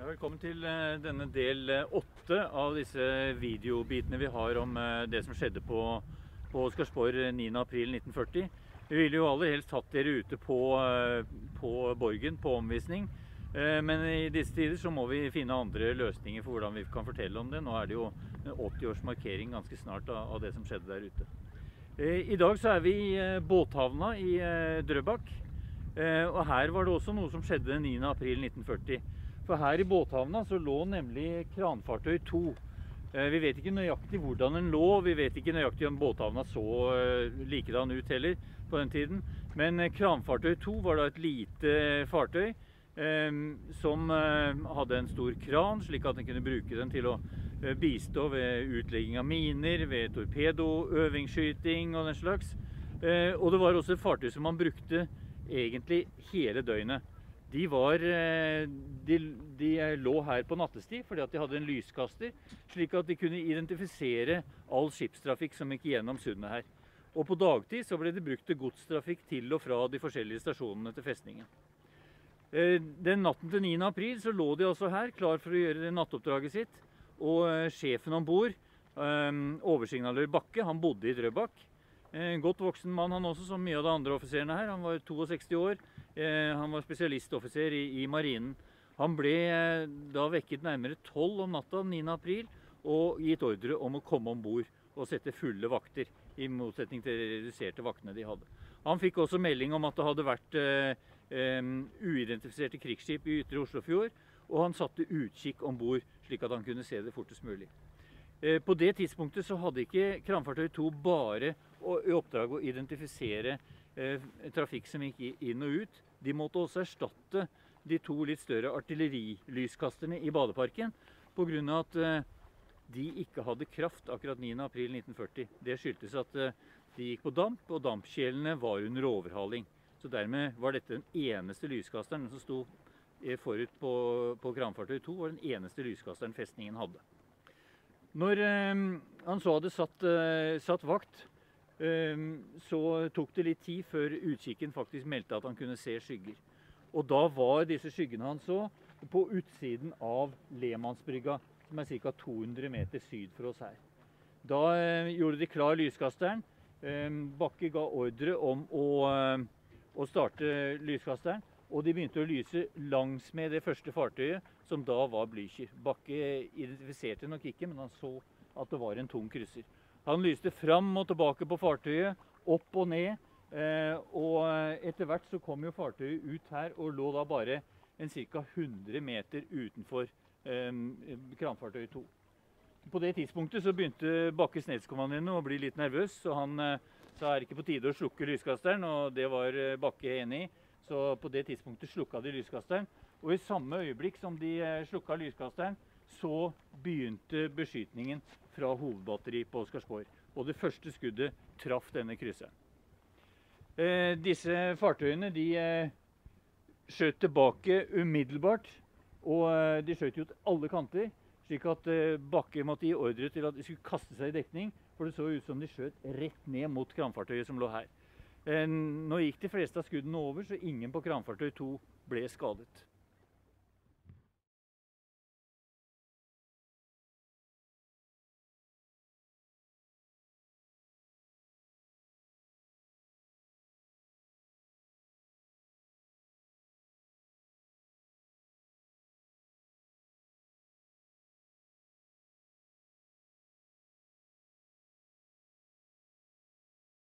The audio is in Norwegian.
Velkommen til denne del 8 av disse videobitene vi har om det som skjedde på Oscarsborg 9. april 1940. Vi ville jo aller helst hatt dere ute på borgen på omvisning, men i disse tider så må vi finne andre løsninger for hvordan vi kan fortelle om det. Nå er det jo en 80-års markering ganske snart av det som skjedde der ute. I dag så er vi i båthavna i Drøbak, og her var det også noe som skjedde 9. april 1940. For her i båthavna så lå nemlig kranfartøy 2. Vi vet ikke nøyaktig hvordan den lå, vi vet ikke nøyaktig om båthavna så likedan ut heller på den tiden. Men kranfartøy 2 var da et lite fartøy som hadde en stor kran, slik at den kunne bruke den til å bistå ved utlegging av miner, ved torpedoøvingsskyting og den slags. Og det var også et fartøy som man brukte egentlig hele døgnet. De lå her på nattestid fordi at de hadde en lyskaster, slik at de kunne identifisere all skipstrafikk som gikk gjennom sundet her. Og på dagtid så ble det brukt til godstrafikk til og fra de forskjellige stasjonene til festningen. Den natten til 9. april så lå de altså her, klar for å gjøre nattoppdraget sitt, og sjefen ombord, oversignalør Bakke, han bodde i Drøbak. En godt voksen mann han også, som mye av de andre offiserene her. Han var 62 år, han var spesialistoffiser i marinen. Han ble da vekket nærmere 12 om natta 9. april og gitt ordre om å komme ombord og sette fulle vakter, i motsetning til de reduserte vaktene de hadde. Han fikk også melding om at det hadde vært uidentifiserte krigsskip i Ytre Oslofjord, og han satte utkikk ombord slik at han kunne se det fortest mulig. På det tidspunktet så hadde ikke kranfartøy 2 bare i oppdrag å identifisere trafikk som gikk inn og ut. De måtte også erstatte de 2 litt større artillerilyskasterne i badeparken, på grunn av at de ikke hadde kraft akkurat 9. april 1940. Det skyldtes at de gikk på damp, og dampkjelene var under overhaling. Så dermed var dette den eneste lyskasteren som sto forut på kranfartøy 2, var den eneste lyskasteren festningen hadde. Når han så hadde satt vakt, så tok det litt tid før utkikken faktisk meldte at han kunne se skygger. Og da var disse skyggene han så på utsiden av Lehmannsbrygga, som er ca. 200 meter syd for oss her. Da gjorde de klar lyskasteren. Bakke ga ordre om å starte lyskasteren, og de begynte å lyse langs med det første fartøyet, som da var Blücher. Bakke identifiserte nok ikke, men han så at det var en tung krysser. Han lyste fram og tilbake på fartøyet, opp og ned, og etter hvert så kom jo fartøyet ut her, og lå da bare en ca. 100 meter utenfor kranfartøy 2. På det tidspunktet så begynte Bakkes nedskommandrende å bli litt nervøs, så han sa er det ikke på tide å slukke lyskasteren, og det var Bakke enig i. Så på det tidspunktet slukka de lyskasteren, og i samme øyeblikk som de slukka lyskasteren, så begynte beskytningen fra hovedbatteri på Oscarsborg. Og det første skuddet traff denne krysseren. Disse fartøyene de skjøt tilbake umiddelbart, og de skjøt jo til alle kanter, slik at Bakke måtte gi ordre til at de skulle kaste seg i dekning, for det så ut som de skjøt rett ned mot kranfartøyet som lå her. Nå gikk de fleste av skuddene over, så ingen på kranfartøy 2 ble skadet.